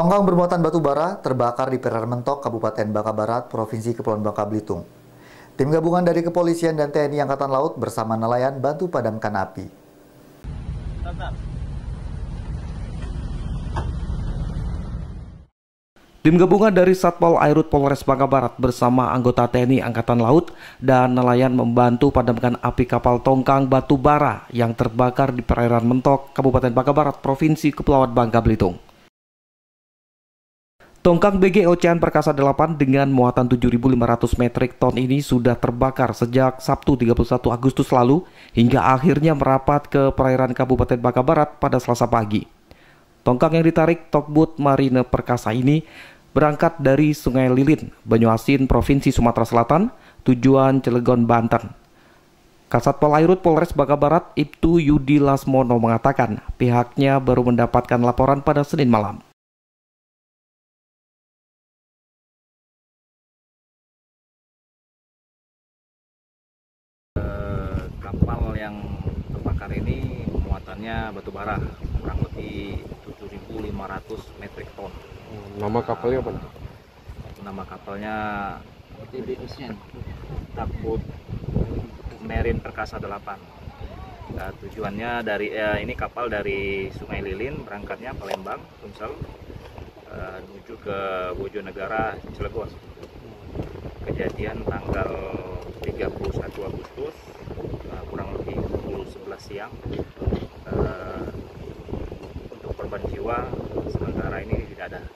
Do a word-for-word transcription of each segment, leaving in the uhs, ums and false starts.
Tongkang bermuatan batu bara terbakar di Perairan Mentok, Kabupaten Bangka Barat, Provinsi Kepulauan Bangka Belitung. Tim gabungan dari Kepolisian dan T N I Angkatan Laut bersama nelayan bantu padamkan api. Tim gabungan dari Satpol Airut Polres Bangka Barat bersama anggota T N I Angkatan Laut dan nelayan membantu padamkan api kapal tongkang batu bara yang terbakar di Perairan Mentok, Kabupaten Bangka Barat, Provinsi Kepulauan Bangka Belitung. Tongkang B G Ocean Perkasa delapan dengan muatan tujuh ribu lima ratus metrik ton ini sudah terbakar sejak Sabtu tiga puluh satu Agustus lalu hingga akhirnya merapat ke perairan Kabupaten Bangka Barat pada Selasa pagi. Tongkang yang ditarik Tugboat Marine Perkasa ini berangkat dari Sungai Lilin, Banyuasin, Provinsi Sumatera Selatan, tujuan Cilegon, Banten. Kasatpol Airut Polres Bangka Barat, Ibtu Yudi Lasmono mengatakan pihaknya baru mendapatkan laporan pada Senin malam. Kapal yang terbakar ini muatannya batu bara kurang lebih tujuh ribu lima ratus metrik ton. Nama kapalnya apa? Nama kapalnya Tugboat Marine Perkasa delapan. Nah, tujuannya dari eh, ini kapal dari Sungai Lilin, berangkatnya Palembang, Sumsel, eh, menuju ke Bojonegara, Cilegon. Kejadian tanggal tiga puluh satu Agustus, uh, kurang lebih pukul sebelas siang. Uh, untuk korban jiwa sementara ini tidak ada.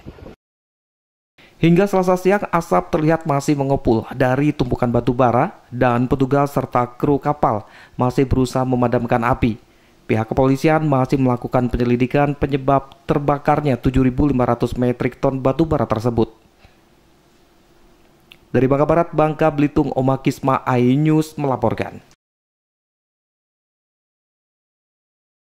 Hingga Selasa siang, asap terlihat masih mengepul dari tumpukan batu bara dan petugas serta kru kapal masih berusaha memadamkan api. Pihak kepolisian masih melakukan penyelidikan penyebab terbakarnya tujuh ribu lima ratus metrik ton batu bara tersebut. Dari Bangka Barat, Bangka Belitung, Oma Kisma, iNews melaporkan.